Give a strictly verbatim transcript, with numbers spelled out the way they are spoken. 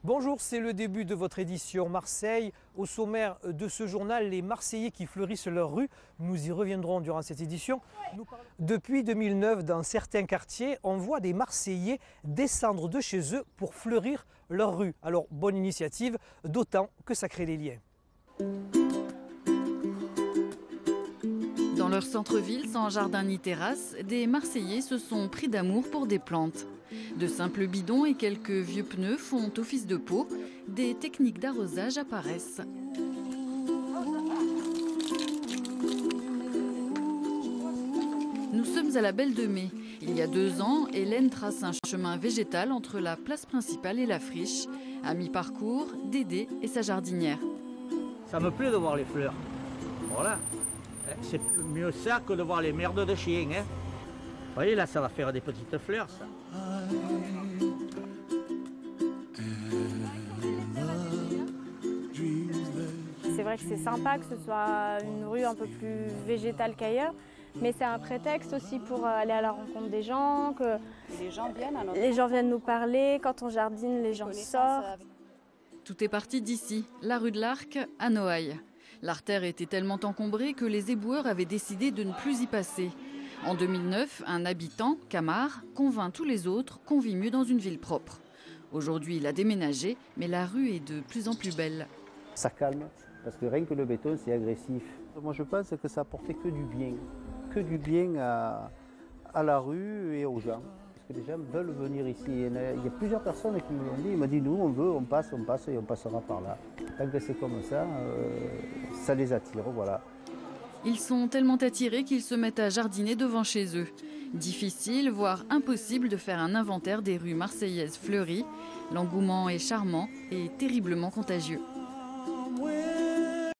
Bonjour, c'est le début de votre édition Marseille. Au sommaire de ce journal, les Marseillais qui fleurissent leurs rues. Nous y reviendrons durant cette édition. Depuis deux mille neuf, dans certains quartiers, on voit des Marseillais descendre de chez eux pour fleurir leurs rues. Alors, bonne initiative, d'autant que ça crée des liens. Dans leur centre-ville, sans jardin ni terrasse, des Marseillais se sont pris d'amour pour des plantes. De simples bidons et quelques vieux pneus font office de pot. Des techniques d'arrosage apparaissent. Nous sommes à la Belle de Mai. Il y a deux ans, Hélène trace un chemin végétal entre la place principale et la friche. À mi-parcours, Dédé et sa jardinière. Ça me plaît de voir les fleurs. Voilà. C'est mieux ça que de voir les merdes de chiens. Hein. Vous voyez, là, ça va faire des petites fleurs, ça. C'est vrai que c'est sympa que ce soit une rue un peu plus végétale qu'ailleurs, mais c'est un prétexte aussi pour aller à la rencontre des gens, que les gens viennent, à notre... les gens viennent nous parler, quand on jardine, les gens sortent. Tout est parti d'ici, la rue de l'Arc à Noailles. L'artère était tellement encombrée que les éboueurs avaient décidé de ne plus y passer. En deux mille neuf, un habitant, Camard, convainc tous les autres qu'on vit mieux dans une ville propre. Aujourd'hui, il a déménagé, mais la rue est de plus en plus belle. Ça calme, parce que rien que le béton, c'est agressif. Moi, je pense que ça apportait que du bien, que du bien à, à la rue et aux gens. Parce que les gens veulent venir ici. Il y a, il y a plusieurs personnes qui me l'ont dit. Ils m'ont dit, nous, on veut, on passe, on passe et on passera par là. Tant que c'est comme ça, euh, ça les attire, voilà. Ils sont tellement attirés qu'ils se mettent à jardiner devant chez eux. Difficile, voire impossible de faire un inventaire des rues marseillaises fleuries. L'engouement est charmant et terriblement contagieux.